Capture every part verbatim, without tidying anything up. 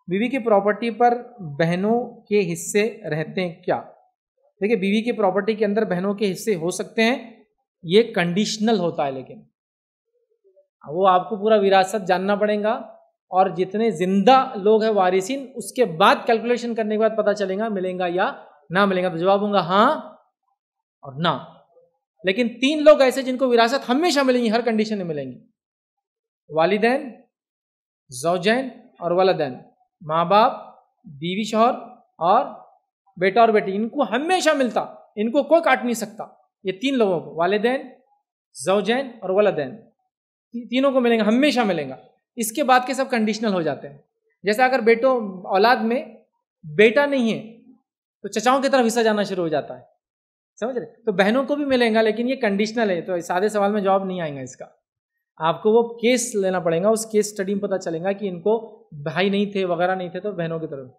बीवी की प्रॉपर्टी पर बहनों के हिस्से रहते हैं क्या? देखिए, बीवी की प्रॉपर्टी के अंदर बहनों के हिस्से हो सकते हैं, ये कंडीशनल होता है, लेकिन वो आपको पूरा विरासत जानना पड़ेगा और जितने जिंदा लोग हैं वारिसिन, उसके बाद कैलकुलेशन करने के बाद पता चलेगा मिलेगा या ना मिलेगा। तो जवाब होगा हाँ और ना। लेकिन तीन लोग ऐसे जिनको विरासत हमेशा मिलेंगी, हर कंडीशन में मिलेंगी, वालिदैन, ज़ौजैन और वलदैन, माँ बाप, बीवी शौहर और बेटा और बेटी, इनको हमेशा मिलता, इनको कोई काट नहीं सकता। ये तीन लोगों को, वालिदैन, ज़ौजैन और वलदैन, तीनों को मिलेंगे, हमेशा मिलेगा। इसके बाद के सब कंडीशनल हो जाते हैं। जैसे अगर बेटो औलाद में बेटा नहीं है तो चचाओं की तरफ हिस्सा जाना शुरू हो जाता है, समझ रहे? तो बहनों को भी मिलेगा, लेकिन ये कंडीशनल है, तो सादे सवाल में जवाब नहीं आएगा इसका। आपको वो केस लेना पड़ेगा, उस केस स्टडी में पता चलेगा कि इनको भाई नहीं थे वगैरह नहीं थे, तो बहनों की तरफ।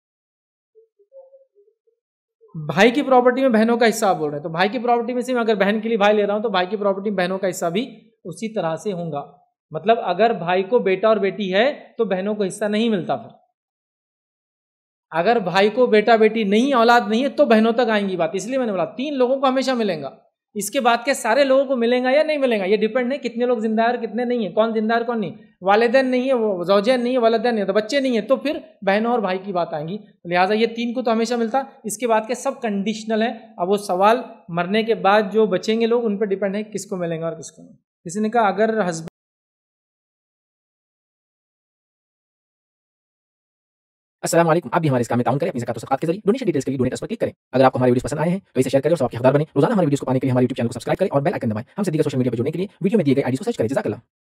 भाई की प्रॉपर्टी में बहनों का हिस्सा आप बोल रहे हैं, तो भाई की प्रॉपर्टी में से मैं अगर बहन के लिए भाई ले रहा हूं तो भाई की प्रॉपर्टी में बहनों का हिस्सा भी उसी तरह से होगा। मतलब अगर भाई को बेटा और बेटी है तो बहनों को हिस्सा नहीं मिलता। फिर अगर भाई को बेटा बेटी नहीं, औलाद नहीं है, तो बहनों तक आएंगी बात। इसलिए मैंने बोला तीन लोगों को हमेशा मिलेगा, इसके बाद के सारे लोगों को मिलेगा या नहीं मिलेगा, ये डिपेंड है कितने लोग जिंदा है कितने नहीं है, कौन जिंदा है कौन नहीं। वालिदैन नहीं है, वो ज़ौजैन नहीं है, वलदैन नहीं है, तो बच्चे नहीं है, तो फिर बहनों और भाई की बात आएंगी। लिहाजा ये तीन को तो हमेशा मिलता, इसके बाद के सब कंडीशनल है। अब वो सवाल मरने के बाद जो बचेंगे लोग, उन पर डिपेंड है किसको मिलेंगे और किसको नहीं। किसी ने कहा अगर हस्बैंड अस्सलाम वालेकुम, आप भी हमारे इस काम में ताउन करें अपनी ज़कात और सदक़ात के जरिए। डोनेशन डिटेल्स के लिए डोनेट पर क्लिक करें। अगर आपको हमारे वीडियोस पसंद आए हैं तो इसे शेयर करें और सबके हकदार बने। रोजाना हमारे वीडियोस को पाने के लिए हमारे यूट्यूब चैनल को सब्सक्राइब करें और बेल आइकन दबाएं। हमसे दीगर सोशल मीडिया पर जुड़ने के लिए वीडियो में दिए गए आईडी को सर्च करें। जज़ाकल्लाह।